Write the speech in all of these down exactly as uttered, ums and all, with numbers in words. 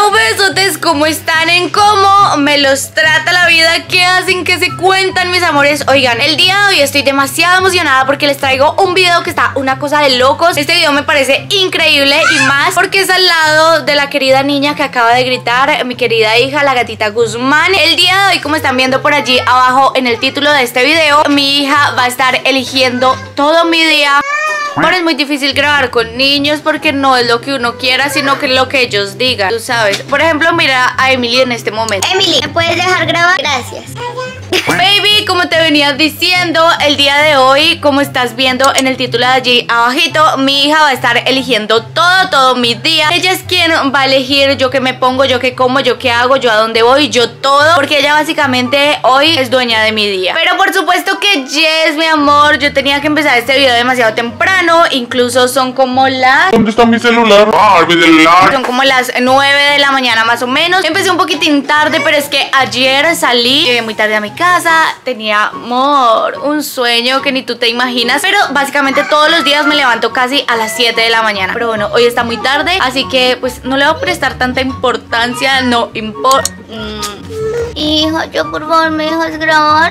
Hello besotes, ¿cómo están? ¿En cómo me los trata la vida? ¿Qué hacen? ¿Qué se cuentan, mis amores? Oigan, el día de hoy estoy demasiado emocionada porque les traigo un video que está una cosa de locos. Este video me parece increíble y más porque es al lado de la querida niña que acaba de gritar, mi querida hija, la gatita Guzmán. El día de hoy, como están viendo por allí abajo en el título de este video, mi hija va a estar eligiendo todo mi día. Ahora es muy difícil grabar con niños porque no es lo que uno quiera, sino que es lo que ellos digan, tú sabes. Por ejemplo, mira a Emily en este momento. Emily, ¿me puedes dejar grabar? Gracias. Baby, como te venía diciendo, el día de hoy, como estás viendo en el título de allí abajito, mi hija va a estar eligiendo todo, todo mi día. Ella es quien va a elegir yo qué me pongo, yo qué como, yo qué hago, yo a dónde voy, yo todo, porque ella básicamente hoy es dueña de mi día. Pero por supuesto que yes, mi amor, yo tenía que empezar este video demasiado temprano. Incluso son como las... ¿Dónde está mi celular? Ah, mi celular. Son como las nueve de la mañana más o menos. Empecé un poquitín tarde, pero es que ayer salí, llegué muy tarde a mi casa. Tenía, amor, un sueño que ni tú te imaginas. Pero básicamente todos los días me levanto casi a las siete de la mañana. Pero bueno, hoy está muy tarde, así que pues no le voy a prestar tanta importancia. No importa. mm. Hijo, yo por favor me dejas grabar.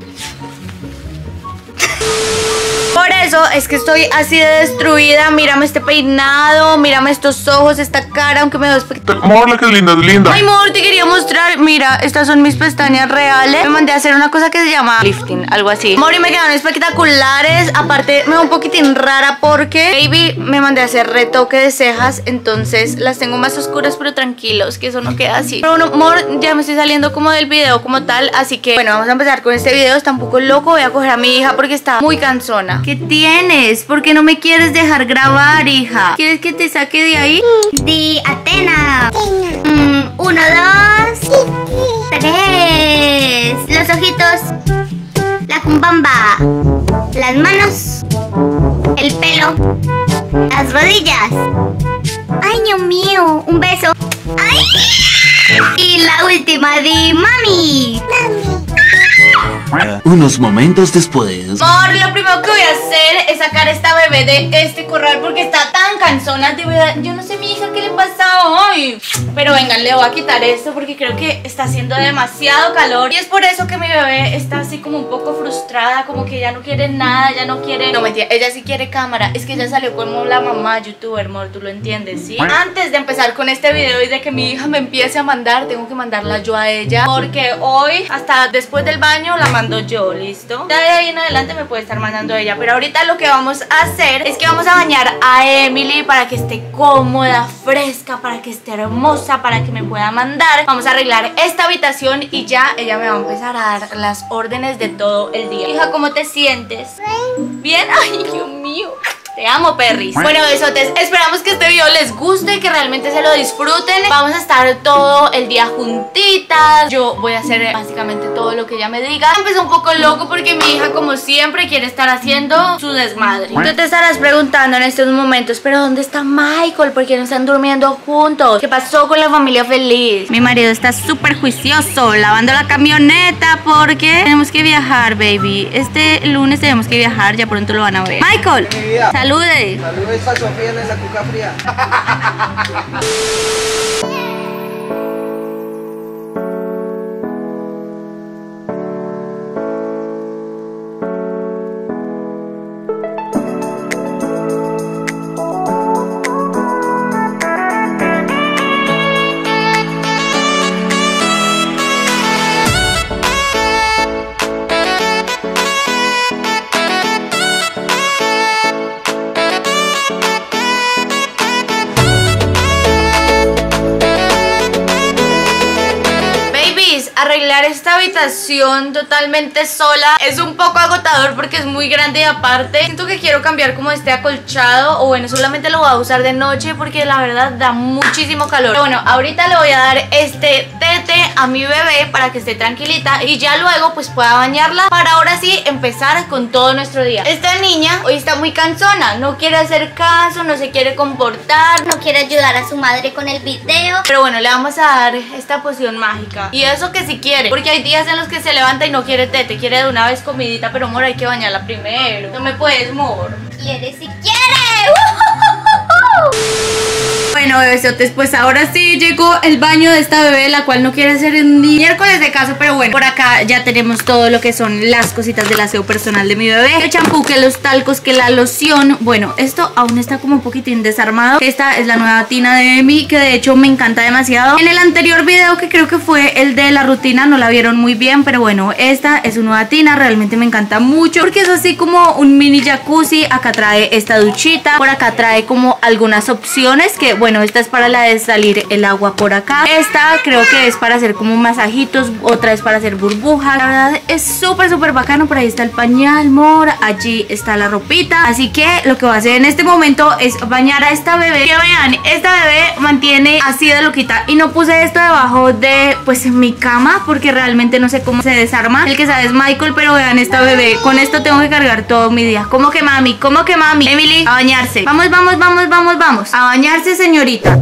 Por eso es que estoy así de destruida. Mírame este peinado, mírame estos ojos, esta cara, aunque me veo espectacular. Amor, que es linda, es linda. Ay, amor, te quería mostrar. Mira, estas son mis pestañas reales. Me mandé a hacer una cosa que se llama lifting, algo así. Amor, y me quedaron espectaculares. Aparte, me veo un poquitín rara porque, baby, me mandé a hacer retoque de cejas. Entonces las tengo más oscuras, pero tranquilos, que eso no queda así. Pero bueno, amor, ya me estoy saliendo como del video como tal. Así que, bueno, vamos a empezar con este video. Está un poco loco. Voy a coger a mi hija porque está muy cansona. ¿Qué tienes? ¿Por qué no me quieres dejar grabar, hija? ¿Quieres que te saque de ahí? Di Atena. Mm, uno, dos, tres. Los ojitos. La cumbamba. Las manos. El pelo. Las rodillas. Ay, Dios mío. Un beso. Ay. Y la última, di mami. Unos momentos después. Amor, lo primero que voy a hacer es sacar a esta bebé de este corral porque está tan cansona. De verdad, yo no sé mi hija qué le pasa hoy. Pero vengan, le voy a quitar esto porque creo que está haciendo demasiado calor. Y es por eso que mi bebé está así como un poco frustrada, como que ya no quiere nada, ya no quiere... No, mentira, ella sí quiere cámara. Es que ella salió como la mamá youtuber, amor, tú lo entiendes, ¿sí? Antes de empezar con este video y de que mi hija me empiece a mandar, tengo que mandarla yo a ella, porque hoy, hasta después del baño, la mando yo, ¿listo? Ya de ahí en adelante me puede estar mandando ella. Pero ahorita lo que vamos a hacer es que vamos a bañar a Emily para que esté cómoda, fresca, para que esté hermosa, para que me pueda mandar. Vamos a arreglar esta habitación y ya ella me va a empezar a dar las órdenes de todo el día. Hija, ¿cómo te sientes? ¿Bien? Ay, Dios mío. Te amo, perris. Bueno, besotes, esperamos que este video les guste, que realmente se lo disfruten. Vamos a estar todo el día juntitas. Yo voy a hacer básicamente todo lo que ella me diga. Empezó un poco loco porque mi hija, como siempre, quiere estar haciendo su desmadre. Tú te estarás preguntando en estos momentos, ¿pero dónde está Michael? ¿Por qué no están durmiendo juntos? ¿Qué pasó con la familia feliz? Mi marido está súper juicioso, lavando la camioneta porque tenemos que viajar, baby. Este lunes tenemos que viajar, ya pronto lo van a ver. Michael, salude. Saludos a Sofía en esa cuca fría. Arreglar esta habitación totalmente sola es un poco agotador porque es muy grande y aparte siento que quiero cambiar como este acolchado, o bueno, solamente lo voy a usar de noche porque la verdad da muchísimo calor. Pero bueno, ahorita le voy a dar este tete a mi bebé para que esté tranquilita y ya luego pues pueda bañarla para ahora sí empezar con todo nuestro día. Esta niña hoy está muy cansona, no quiere hacer caso, no se quiere comportar, No quiere ayudar a su madre con el video. pero bueno, le vamos a dar esta poción mágica. Y eso que si quiere, porque hay días en los que se levanta y no quiere tete, quiere de una vez comidita. Pero amor, hay que bañarla primero. No me puedes, amor. Quiere si quiere. ¡Uh! Bueno, bebesotes, pues ahora sí llegó el baño de esta bebé, la cual no quiere hacer ni miércoles de caso, pero bueno, por acá ya tenemos todo lo que son las cositas del aseo personal de mi bebé. El champú, que los talcos, que la loción. Bueno, esto aún está como un poquitín desarmado. Esta es la nueva tina de Emi, que de hecho me encanta demasiado. En el anterior video, que creo que fue el de la rutina, no la vieron muy bien, pero bueno, esta es su nueva tina. Realmente me encanta mucho porque es así como un mini jacuzzi. Acá trae esta duchita, por acá trae como algunas opciones, que bueno, esta es para la de salir el agua por acá. Esta creo que es para hacer como masajitos, otra es para hacer burbujas. La verdad es súper súper bacano. Por ahí está el pañal, mor, allí está la ropita. Así que lo que voy a hacer en este momento es bañar a esta bebé. Que vean, esta bebé mantiene así de loquita. Y no puse esto debajo de pues mi cama porque realmente no sé cómo se desarma. El que sabe es Michael, pero vean esta bebé. Con esto tengo que cargar todo mi día. ¿Cómo que mami? ¿Cómo que mami? Emily, a bañarse. Vamos, vamos, vamos, vamos, vamos. A bañarse, señorita.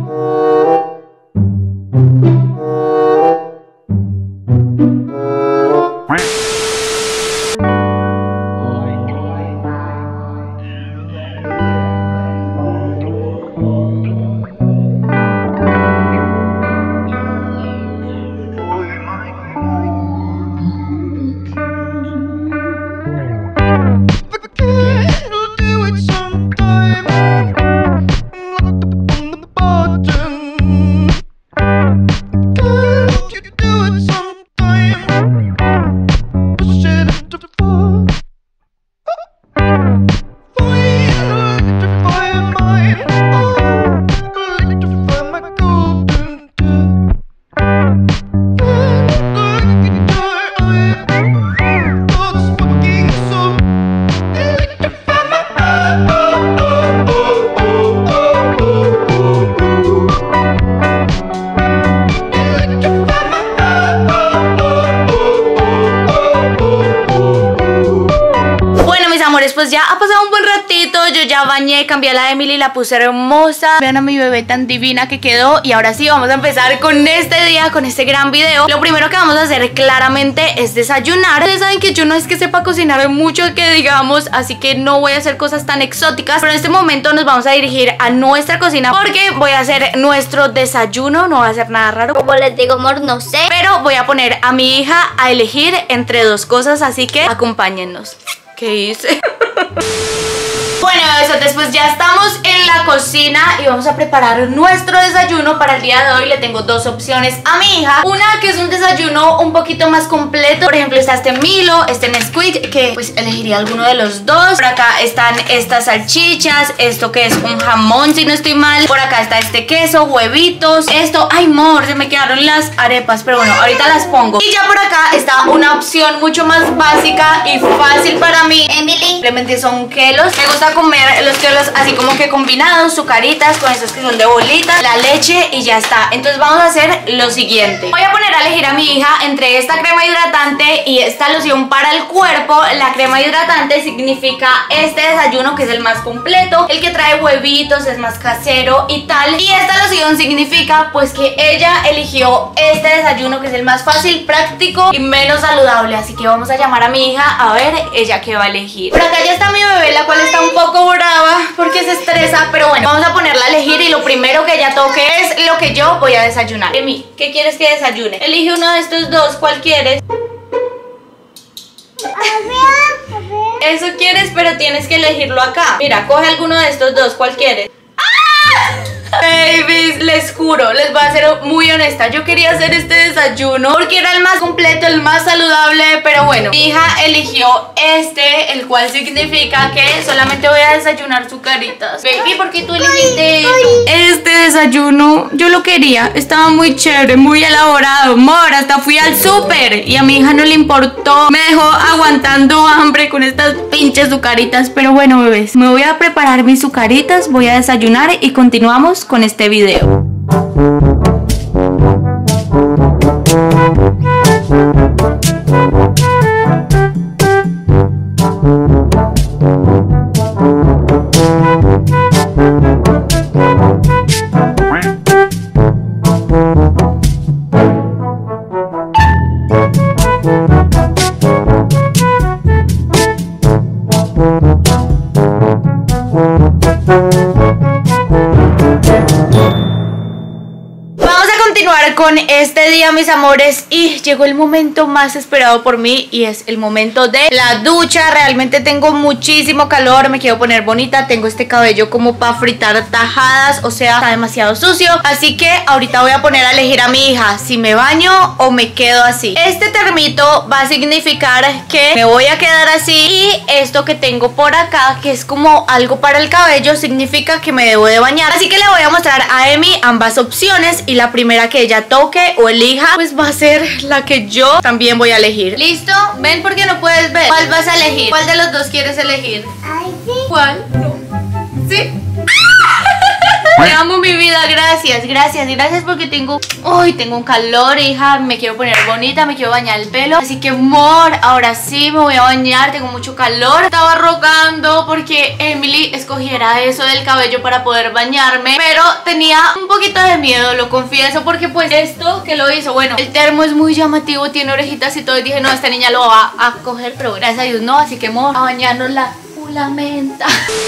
Pues ya ha pasado un buen ratito, yo ya bañé, cambié a la Emily, la puse hermosa. Vean a mi bebé tan divina que quedó. Y ahora sí, vamos a empezar con este día, con este gran video. Lo primero que vamos a hacer claramente es desayunar. Ustedes saben que yo no es que sepa cocinar mucho, que digamos, así que no voy a hacer cosas tan exóticas. Pero en este momento nos vamos a dirigir a nuestra cocina porque voy a hacer nuestro desayuno. No va a ser nada raro, Como les digo, amor, no sé. pero voy a poner a mi hija a elegir entre dos cosas, así que acompáñennos. ¿Qué hice? Bueno, bebesotes, pues ya estamos en la cocina y vamos a preparar nuestro desayuno para el día de hoy. Le tengo dos opciones a mi hija. Una que es un desayuno un poquito más completo. Por ejemplo, está este Milo, este Nesquik, que pues elegiría alguno de los dos. Por acá están estas salchichas, esto que es un jamón, si no estoy mal. Por acá está este queso, huevitos. Esto, ay, amor, se me quedaron las arepas, pero bueno, ahorita las pongo. Y ya por acá está una opción mucho más básica y fácil para mí. Emily, Simplemente son kelos. Me gusta comer los kelos así como que combinados, sucaritas con esos que son de bolitas, la leche y ya está. Entonces vamos a hacer lo siguiente. Voy a poner a elegir a mi hija entre esta crema hidratante y esta loción para el cuerpo. La crema hidratante significa este desayuno, que es el más completo, el que trae huevitos, es más casero y tal. Y esta loción significa pues que ella eligió este desayuno, que es el más fácil, práctico y menos saludable. Así que vamos a llamar a mi hija a ver ella qué va a elegir. Por acá ya está mi bebé, la cual está un poco brava porque se estresa, pero bueno, vamos a ponerla a elegir y lo primero que ella toque es lo que yo voy a desayunar. Emi, ¿qué quieres que desayune? Elige uno de estos dos, ¿cuál quieres? Eso quieres, pero tienes que elegirlo acá. Mira, coge alguno de estos dos, ¿cuál quieres? Babies, les juro, les voy a ser muy honesta. Yo quería hacer este desayuno porque era el más completo, el más saludable, pero bueno, mi hija eligió este, el cual significa que solamente voy a desayunar sucaritas. Baby, ¿por qué tú elegiste esto? Este desayuno, yo lo quería, estaba muy chévere, muy elaborado. Mor, hasta fui al súper y a mi hija no le importó. Me dejó aguantando hambre con estas pinches sucaritas. Pero bueno, bebés, me voy a preparar mis sucaritas, voy a desayunar y continuamos con este video. continuar con este día, mis amores, y llegó el momento más esperado por mí y es el momento de la ducha. Realmente tengo muchísimo calor, me quiero poner bonita, tengo este cabello como para fritar tajadas, o sea, está demasiado sucio, así que ahorita voy a poner a elegir a mi hija si me baño o me quedo así. Este termito va a significar que me voy a quedar así y esto que tengo por acá, que es como algo para el cabello, significa que me debo de bañar. Así que le voy a mostrar a Emi ambas opciones y la primera que ella toque o elija pues va a ser la que yo también voy a elegir. ¿Listo? Ven porque no puedes ver. ¿Cuál vas a elegir? ¿Cuál de los dos quieres elegir? Ay, sí. ¿Cuál? No. ¿Sí? Te amo, mi vida, gracias, gracias, gracias porque tengo, uy, tengo un calor, hija, me quiero poner bonita, me quiero bañar el pelo, así que amor, ahora sí me voy a bañar, tengo mucho calor. Estaba rogando porque Emily escogiera eso del cabello para poder bañarme, pero tenía un poquito de miedo, lo confieso, porque pues esto que lo hizo, bueno, el termo es muy llamativo, tiene orejitas y todo, y dije, no, esta niña lo va a coger, pero gracias a Dios no, así que amor, a bañarnos la fulamenta.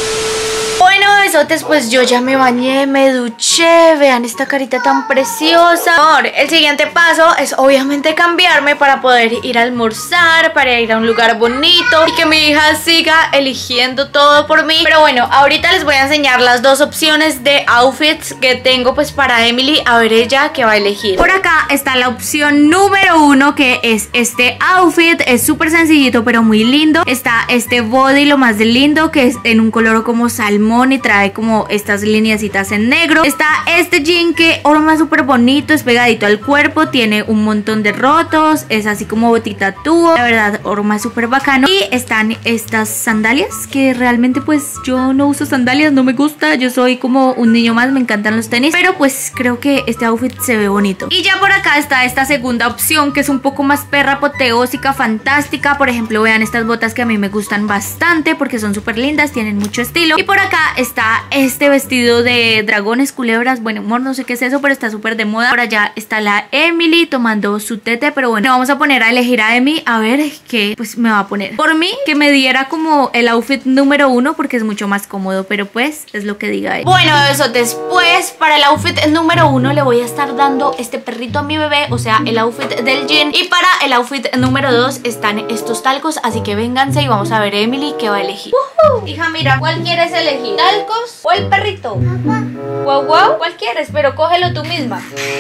Bueno, besotes, pues yo ya me bañé, me duché, vean esta carita tan preciosa. Amor, el siguiente paso es obviamente cambiarme para poder ir a almorzar, para ir a un lugar bonito y que mi hija siga eligiendo todo por mí. Pero bueno, ahorita les voy a enseñar las dos opciones de outfits que tengo pues para Emily, a ver ella qué va a elegir. Por acá está la opción número uno, que es este outfit, es súper sencillito pero muy lindo. Está este body, lo más de lindo, que es en un color como salmón y trae como estas lineecitas en negro. Está este jean que forma súper bonito, es pegadito al cuerpo, tiene un montón de rotos, es así como botita tubo, la verdad forma súper bacano. Y están estas sandalias que realmente pues yo no uso sandalias, no me gusta, yo soy como un niño más, me encantan los tenis, pero pues creo que este outfit se ve bonito. Y ya por acá está esta segunda opción que es un poco más perra, apoteósica, fantástica. Por ejemplo, vean estas botas que a mí me gustan bastante porque son súper lindas, tienen mucho estilo. Y por acá está este vestido de dragones, culebras, bueno, amor, no sé qué es eso, pero está súper de moda. Por allá está la Emily tomando su tete, pero bueno, vamos a poner a elegir a Emi a ver qué pues me va a poner. Por mí, que me diera como el outfit número uno porque es mucho más cómodo, pero pues es lo que diga él. Bueno, eso después, para el outfit número uno le voy a estar dando este perrito a mi bebé, o sea, el outfit del jean. Y para el outfit número dos están estos talcos, así que vénganse y vamos a ver Emily qué va a elegir. Uh-huh. Hija, mira, ¿cuál quieres elegir? ¿Talcos o el perrito? Papá. Guau, guau, ¿cuál quieres? Pero cógelo tú misma.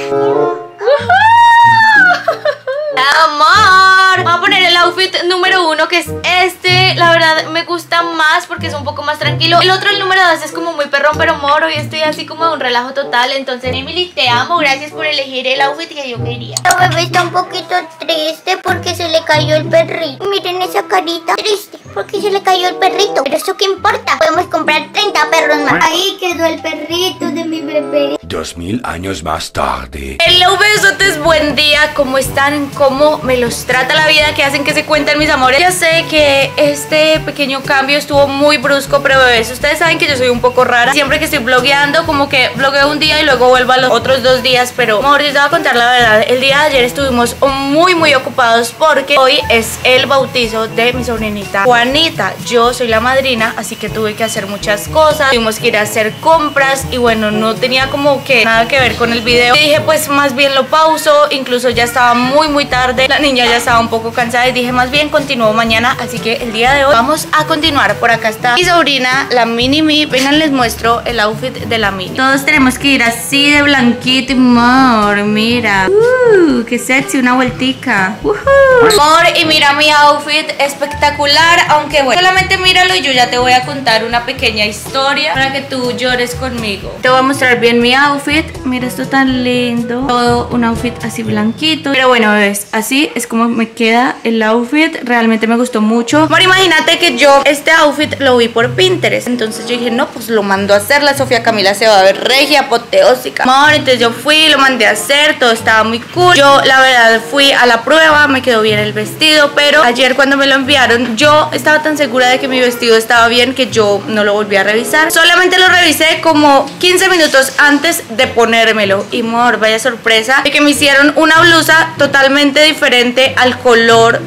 Amor, voy a poner el outfit número uno, que es este. La verdad me gusta más porque es un poco más tranquilo. El otro, el número dos, es como muy perrón, pero amor, hoy estoy así como de un relajo total. Entonces, Emily, te amo, gracias por elegir el outfit que yo quería. La bebé está un poquito triste porque se le cayó el perrito. Miren esa carita triste porque se le cayó el perrito. Pero eso qué importa, podemos comprar treinta perros más. Ahí quedó el perrito de mi bebé. Dos mil años más tarde. Hello, besotes, buen día. ¿Cómo están? ¿Cómo me los trata la vida? ¿Qué hacen que se cuenten, mis amores? Ya sé que este pequeño cambio estuvo muy brusco, pero bebés, ustedes saben que yo soy un poco rara. Siempre que estoy blogueando, como que blogueo un día y luego vuelvo a los otros dos días. Pero, amor, yo te voy a contar la verdad. El día de ayer estuvimos muy, muy ocupados porque hoy es el bautizo de mi sobrinita Juanita. Yo soy la madrina, así que tuve que hacer muchas cosas. Tuvimos que ir a hacer compras y bueno, no tenía como que nada que ver con el video. Y dije, pues más bien lo pauso. Incluso ya estaba muy, muy tarde. La niña ya estaba un poco cansada y dije, más bien continúo mañana. Así que el día de hoy vamos a continuar. Por acá está mi sobrina, la Mini Mi. Vengan, les muestro el outfit de la Mini. Todos tenemos que ir así de blanquito, amor. Mira. Uh, qué sexy, una vueltica. Uh -huh. Amor, y mira mi outfit espectacular. Aunque bueno, solamente míralo y yo ya te voy a contar una pequeña historia para que tú llores conmigo. Te voy a mostrar bien mi outfit. Mira esto tan lindo. Todo un outfit así blanquito. Pero bueno, ves, así es como me queda el outfit. Realmente me gustó mucho. Amor, imagínate que yo este outfit lo vi por Pinterest. Entonces yo dije, no, pues lo mando a hacer. La Sofía Camila se va a ver regia, apoteósica. Amor, entonces yo fui, lo mandé a hacer. Todo estaba muy cool. Yo la verdad fui a la prueba, me quedó bien el vestido. Pero ayer cuando me lo enviaron, yo estaba tan segura de que mi vestido estaba bien que yo no lo volví a revisar. Solamente lo revisé como quince minutos antes de ponérmelo. Y amor, vaya sorpresa de que me hicieron una blusa totalmente diferente al color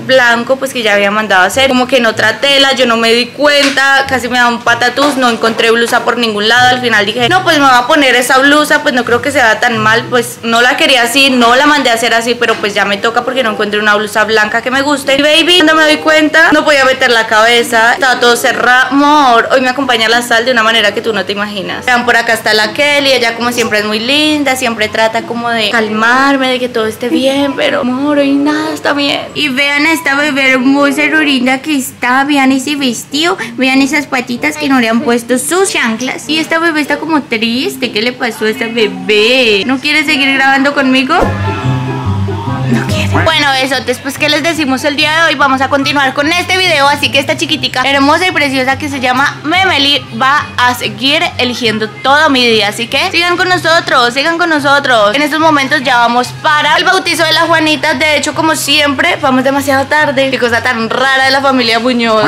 blanco pues que ya había mandado a hacer, como que en otra tela, yo no me di cuenta, casi me da un patatús, no encontré blusa por ningún lado. Al final dije, no, pues me voy a poner esa blusa, pues no creo que se vea tan mal, pues no la quería así, no la mandé a hacer así, pero pues ya me toca porque no encontré una blusa blanca que me guste. Y baby, cuando me doy cuenta, no podía meter la cabeza, estaba todo cerrado. Amor, hoy me acompaña la sal de una manera que tú no te imaginas. Vean, por acá está la Kelly, ella como siempre es muy linda, siempre trata como de calmarme, de que todo esté bien, pero amor, hoy nada está bien. Y vean a esta bebé hermosa y linda que está, vean ese vestido, vean esas patitas que no le han puesto sus chanclas. Y esta bebé está como triste, ¿qué le pasó a esta bebé? ¿No quiere seguir grabando conmigo? No quiere. Bueno, eso, después que les decimos el día de hoy, vamos a continuar con este video. Así que esta chiquitica hermosa y preciosa que se llama Memeli va a seguir eligiendo todo mi día. Así que sigan con nosotros, sigan con nosotros. En estos momentos ya vamos para el bautizo de la Juanita. De hecho, como siempre, vamos demasiado tarde. Qué cosa tan rara de la familia Muñoz.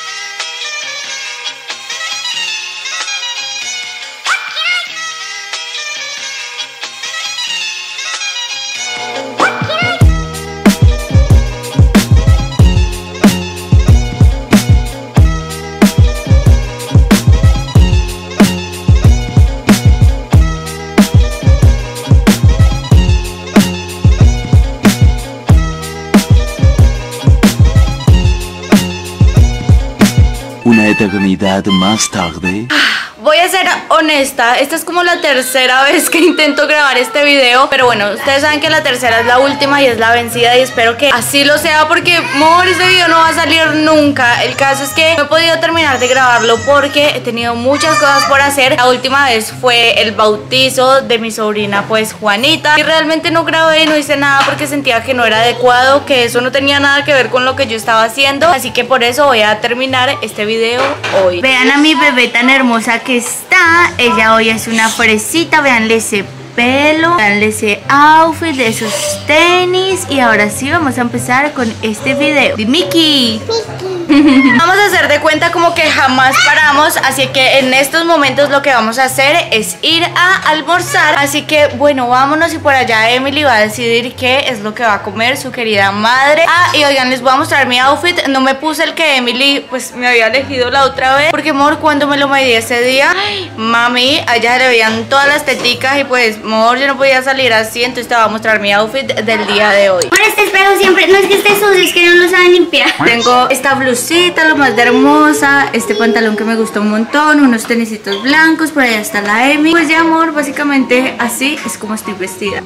Una eternidad más tarde. Voy a ser honesta, esta es como la tercera vez que intento grabar este video, pero bueno, ustedes saben que la tercera es la última y es la vencida, y espero que así lo sea porque, amor, este video no va a salir nunca. El caso es que no he podido terminar de grabarlo porque he tenido muchas cosas por hacer. La última vez fue el bautizo de mi sobrina, pues Juanita, y realmente no grabé, no hice nada porque sentía que no era adecuado, que eso no tenía nada que ver con lo que yo estaba haciendo, así que por eso voy a terminar este video hoy. Vean a mi bebé tan hermosa que está, ella hoy es una fresita, veanle ese pelo, veanle ese outfit, de esos tenis. Y ahora sí vamos a empezar con este video de Mickey. Vamos a hacer de cuenta como que jamás paramos, así que en estos momentos lo que vamos a hacer es ir a almorzar. Así que bueno, vámonos, y por allá Emily va a decidir qué es lo que va a comer su querida madre. Ah, y oigan, les voy a mostrar mi outfit. No me puse el que Emily pues me había elegido la otra vez, porque amor, cuando me lo medí ese día, ay, mami, allá le veían todas las teticas y pues amor, yo no podía salir así, entonces te voy a mostrar mi outfit del día de hoy. Por este espejo siempre, no es que esté sucio, es que no lo saben limpiar. Tengo esta blusita, lo más de hermosa, este pantalón que me gustó un montón, unos tenisitos blancos, por allá está la Emi. Pues ya amor, básicamente así es como estoy vestida.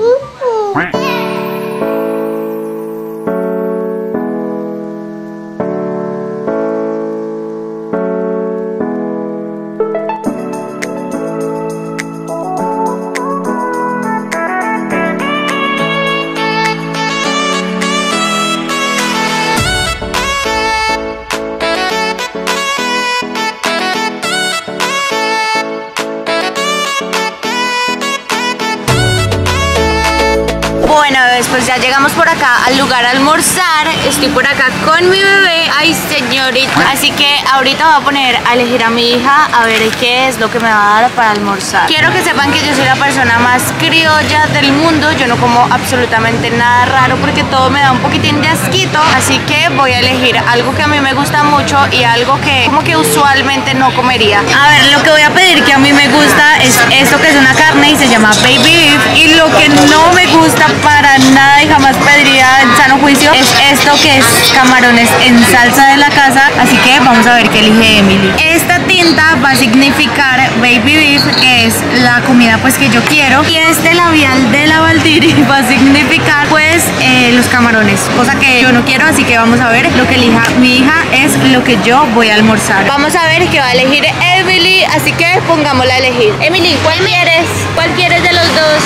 Bueno, después ya llegamos por acá al lugar a almorzar. Estoy por acá con mi bebé. Ay, señorita. Así que ahorita voy a poner a elegir a mi hija a ver qué es lo que me va a dar para almorzar. Quiero que sepan que yo soy la persona más criolla del mundo. Yo no como absolutamente nada raro porque todo me da un poquitín de asquito. Así que voy a elegir algo que a mí me gusta mucho y algo que como que usualmente no comería. A ver, lo que voy a pedir que a mí me gusta es esto, que es una carne y se llama baby beef. Y lo que no me gusta para nada y jamás pediría en sano juicio es esto, que es camarones en salsa de la casa. Así que vamos a ver qué elige Emily. Esta tinta va a significar baby beef, que es la comida pues que yo quiero, y este labial de la Valdiri va a significar pues eh, los camarones, cosa que yo no quiero. Así que vamos a ver lo que elija mi hija, es lo que yo voy a almorzar. Vamos a ver qué va a elegir Emily, así que pongámosla a elegir. Emily, ¿cuál quieres? ¿Cuál quieres de los dos?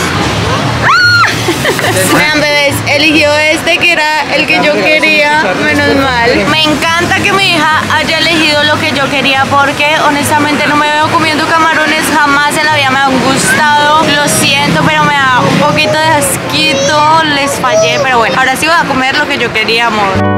Vean, bebés, eligió este que era el que yo quería, menos mal. Me encanta que mi hija haya elegido lo que yo quería, porque honestamente no me veo comiendo camarones jamás en la vida, me han gustado. Lo siento, pero me da un poquito de asquito, les fallé, pero bueno, ahora sí voy a comer lo que yo quería, amor.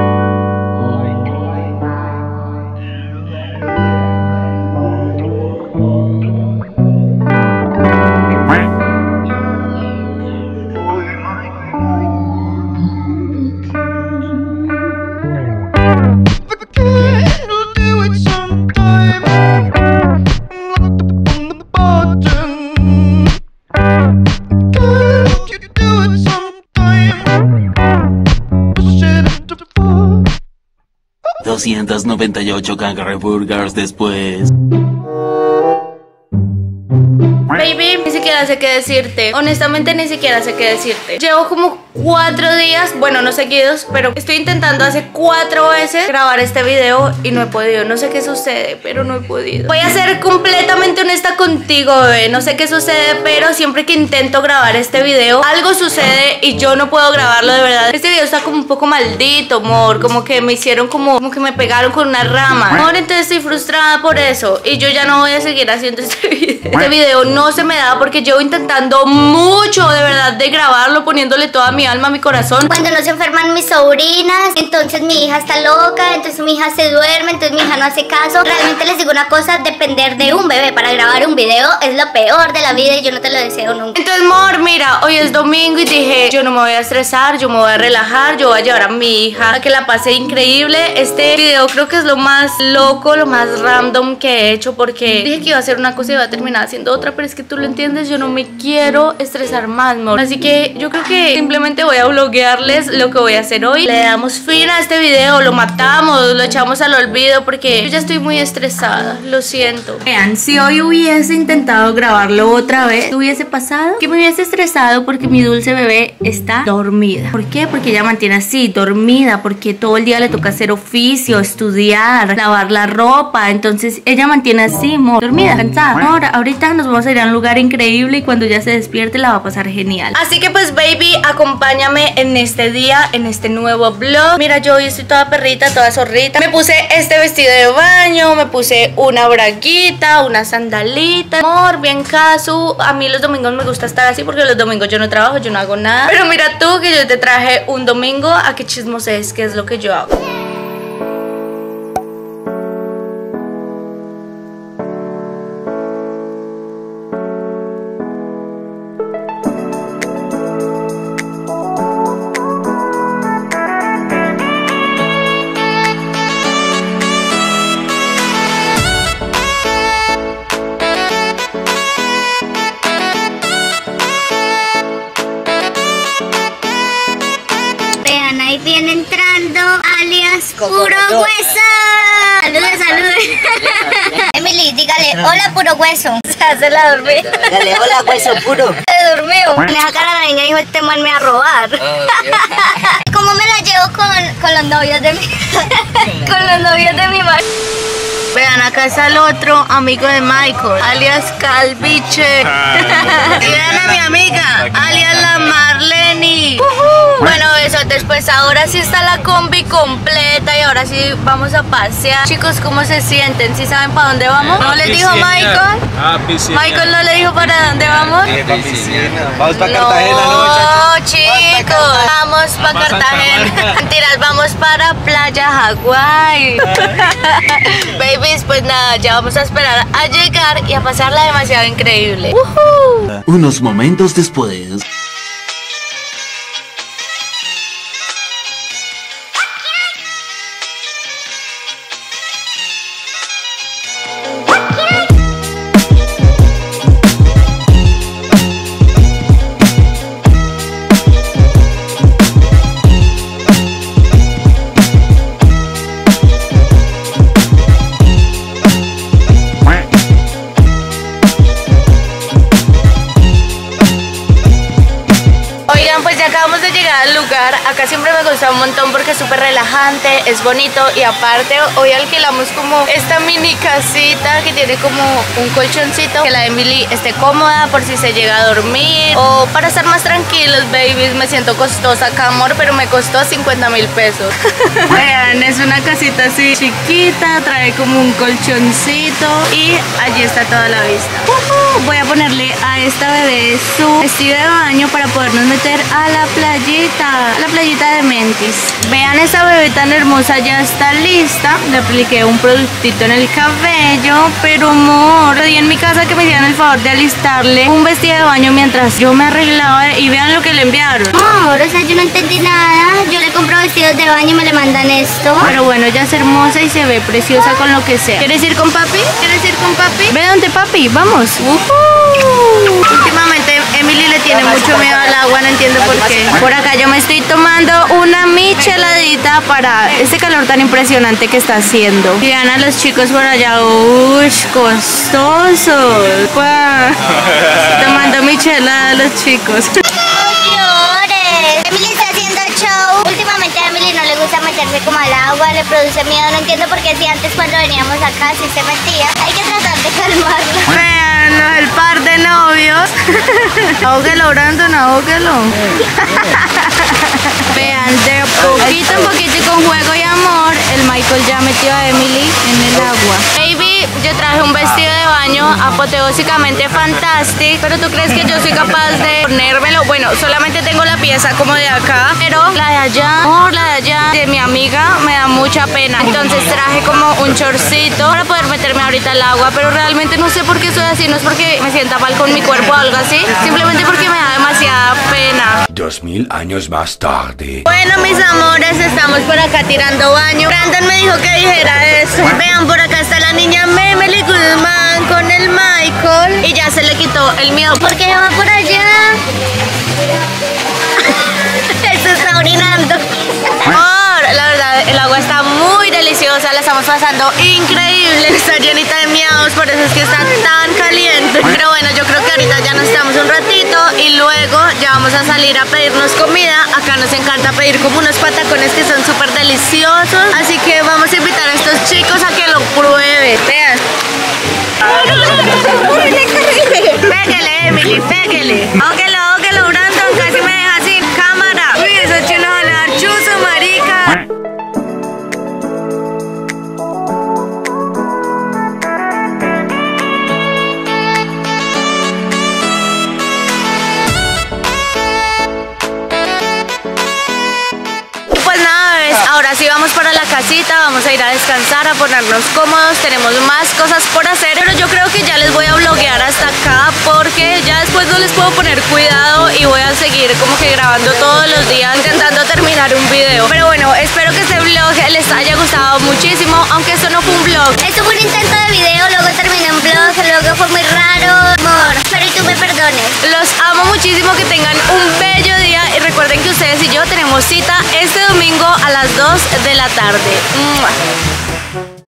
doscientos noventa y ocho cangreburgers después. Baby, ni siquiera sé qué decirte. Honestamente, ni siquiera sé qué decirte. Llevo como cuatro días, bueno, no seguidos, pero estoy intentando hace cuatro veces grabar este video y no he podido. No sé qué sucede, pero no he podido. Voy a ser completamente honesta contigo, bebé. No sé qué sucede, pero siempre que intento grabar este video, algo sucede y yo no puedo grabarlo de verdad. Este video está como un poco maldito, amor. Como que me hicieron como, como que me pegaron con una rama. Amor, entonces estoy frustrada por eso y yo ya no voy a seguir haciendo este video. Este video no se me da porque llevo intentando mucho, de verdad, de grabarlo, poniéndole toda mi alma, mi corazón. Cuando no se enferman mis sobrinas, entonces mi hija está loca, entonces mi hija se duerme, entonces mi hija no hace caso. Realmente les digo una cosa, depender de un bebé para grabar un video es lo peor de la vida y yo no te lo deseo nunca. Entonces, amor, mira, hoy es domingo y dije, yo no me voy a estresar, yo me voy a relajar, yo voy a llevar a mi hija a que la pase increíble. Este video creo que es lo más loco, lo más random que he hecho porque dije que iba a hacer una cosa y iba a terminar haciendo otra, pero es que tú lo entiendes, yo no me quiero estresar más, amor. Así que yo creo que simplemente voy a vloguearles lo que voy a hacer hoy. Le damos fin a este video, lo matamos, lo echamos al olvido porque yo ya estoy muy estresada, lo siento. Vean, si hoy hubiese intentado grabarlo otra vez, ¿qué hubiese pasado? Que me hubiese estresado porque mi dulce bebé está dormida. ¿Por qué? Porque ella mantiene así, dormida, porque todo el día le toca hacer oficio, estudiar, lavar la ropa, entonces ella mantiene así, amor, dormida, cansada. Ahora, ahorita nos vamos a ir a un lugar increíble y cuando ya se despierte la va a pasar genial. Así que pues, baby, acompáñame en este día, en este nuevo vlog. Mira, yo hoy estoy toda perrita, toda zorrita. Me puse este vestido de baño, me puse una braguita, una sandalita, amor, bien casu. A mí los domingos me gusta estar así porque los domingos yo no trabajo, yo no hago nada. Pero mira tú que yo te traje un domingo a que chismoses qué es lo que yo hago. Ahí viene entrando alias Puro Hueso. Saludos, saludos. Emily, dígale hola Puro Hueso. Se, se la durmió. Dale, hola Hueso Puro. Se durmió. En esa cara la niña dijo, este man me va a robar. Oh, ¿cómo me la llevo con, con los novios de mi con los novios de mi marido? Vean, acá está el otro amigo de Michael, alias Calviche. Y vean a mi amiga, alias la Marleni. Uh-huh. Bueno, besotes, pues ahora sí está la combi completa y ahora sí vamos a pasear. Chicos, ¿cómo se sienten? ¿Sí saben para dónde vamos? ¿No les dijo Michael? Ah, piscina. Michael no le dijo para dónde vamos. Vamos para Cartagena, no, no chicos, vamos para Cartagena. Mentiras, vamos para Playa Hawái. Baby, pues nada, ya vamos a esperar a llegar y a pasarla demasiado increíble. Uh-huh. Unos momentos después. Acabamos de llegar al lugar, acá siempre me gusta un montón porque es súper relajante, es bonito y aparte hoy alquilamos como esta mini casita que tiene como un colchoncito, que la Emily esté cómoda por si se llega a dormir o para estar más tranquilos, babies. Me siento costosa acá, amor, pero me costó cincuenta mil pesos. Vean, es una casita así chiquita, trae como un colchoncito y allí está toda la vista. Uh-huh. Voy a ponerle a esta bebé su vestido de baño para podernos meter a la playita, a la playita de Mentis. Vean, esa bebé tan hermosa ya está lista. Le apliqué un productito en el cabello, pero amor, pedí en mi casa que me hicieran el favor de alistarle un vestido de baño mientras yo me arreglaba y vean lo que le enviaron. Amor, o sea, yo no entendí nada. Yo le compro vestidos de baño y me le mandan esto. Pero bueno, ella es hermosa y se ve preciosa con lo que sea. ¿Quieres ir con papi? ¿Quieres ir con papi? Ve donde papi, vamos. Uh-huh. Últimamente Emily le tiene mucho miedo al agua, no entiendo por qué. Por acá yo me estoy tomando una micheladita ropita para este calor tan impresionante que está haciendo. Y vean a los chicos por allá, uy, costosos. ¡Guau! Tomando michelada a los chicos. Emily está haciendo show. Últimamente a Emily no le gusta meterse como al agua, le produce miedo. No entiendo por qué si antes cuando veníamos acá sí se metía. Hay que tratar de calmarlo. Vean el par de novios. Ahóguelo, Brandon, ahóguelo. Vean, de poquito en poquito y con juego y amor, el Michael ya metió a Emily en el agua. Baby, yo traje un vestido de baño apoteósicamente fantástico, pero ¿tú crees que yo soy capaz de ponérmelo? Bueno, solamente tengo la pieza como de acá, pero la de allá, oh, la de allá de mi amiga me da mucha pena. Entonces traje como un chorcito para poder meterme ahorita al agua, pero realmente no sé por qué soy así, no es porque me sienta mal con mi cuerpo o algo así, simplemente porque me da demasiada pena. Dos mil años más tarde. Bueno, mis amores, estamos por acá tirando baño. Brandon me dijo que dijera eso. Vean, por acá está la niña Emily Guzmán con el Michael. Y ya se le quitó el miedo. ¿Por qué va por allá? Él se está orinando. Amor, la verdad, el agua está muy deliciosa. La estamos pasando increíble. Está llenita de miados, por eso es que está tan caliente. Pero bueno, yo creo que ahorita ya nos estamos un ratito y luego ya vamos a salir a pedirnos comida. Acá nos encanta pedir como unos patacones que son súper deliciosos. Así que vamos a invitar a estos chicos a que lo prueben. Vean. Pégale, Emily, pégale. Óquelo, óquelo, Brandon, casi me deja sin cámara. Uy, esos chinos van a dar chuzo, marica. Ahora sí vamos para la casita, vamos a ir a descansar, a ponernos cómodos, tenemos más cosas por hacer, pero yo creo que ya les voy a vloguear hasta acá porque ya después no les puedo poner cuidado y voy a seguir como que grabando todos los días intentando terminar un video. Pero bueno, espero que este vlog les haya gustado muchísimo, aunque esto no fue un vlog. Esto fue un intento de video, luego terminé en vlog, luego fue muy raro. Amor, espero y tú me perdones. Los amo muchísimo, que tengan un bello día y recuerden que ustedes y yo tenemos cita este domingo a las dos de la tarde. ¡Mua!